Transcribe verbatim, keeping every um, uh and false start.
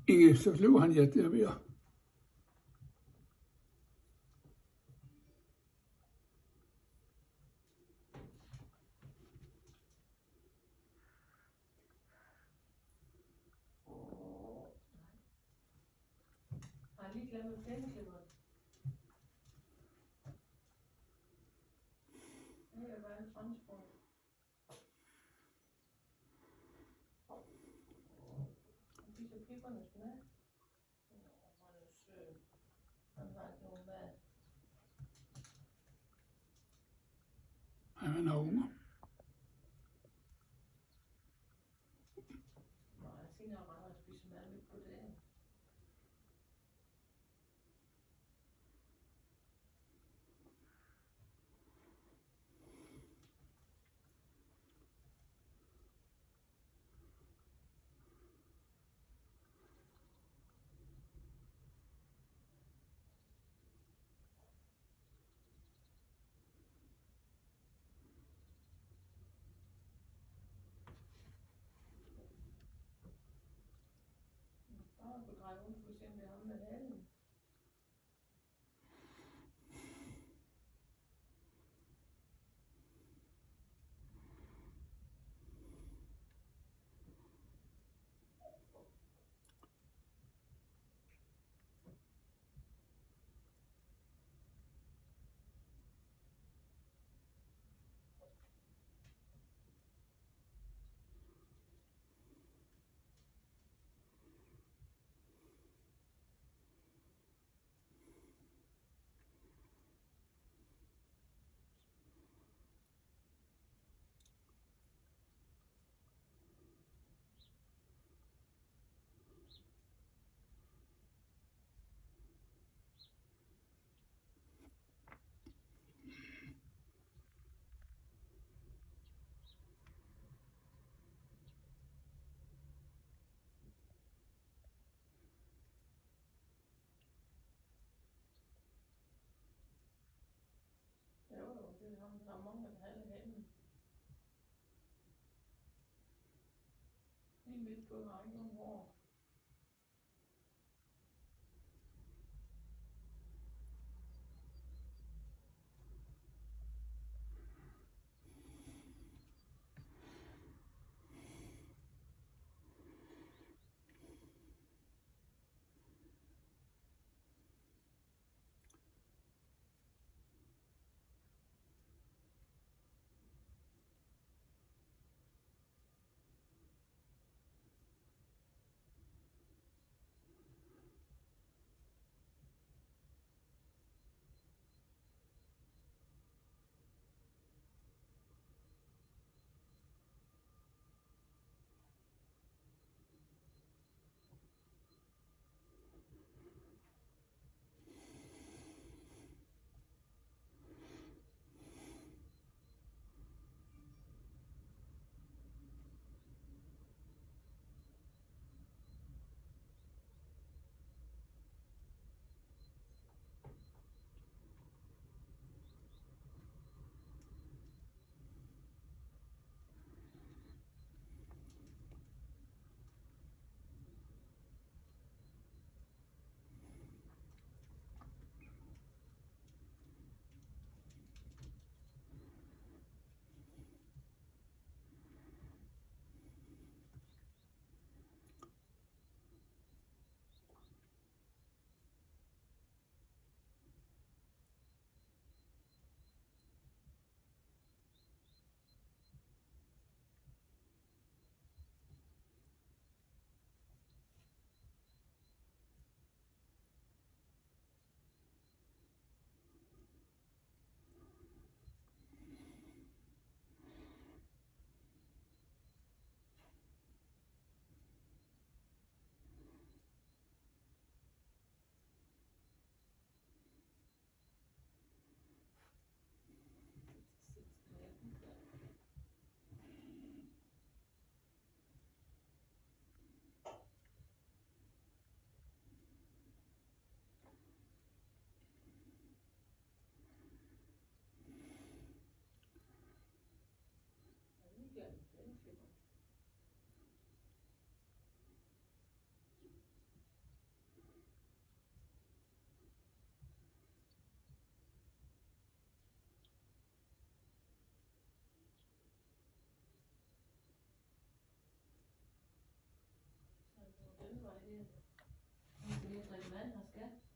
Ikke, så løber han ja der ved. Har jeg lige glemt plæneklipper? Det er bare en transport. Han spiser pipperne smag. Nå, han er sød. Han har ikke nogen mad. Han har unger. Nej, jeg siger, at han spiser mad midt på dagen. Bare på dreje rundt, for at se, om det er ham med halen. Jo, jo, det er ham, der er mange, der halve halen. Lige midt på har ikke nogen hår. det hele. Nu skal lige drikke vand, og skat.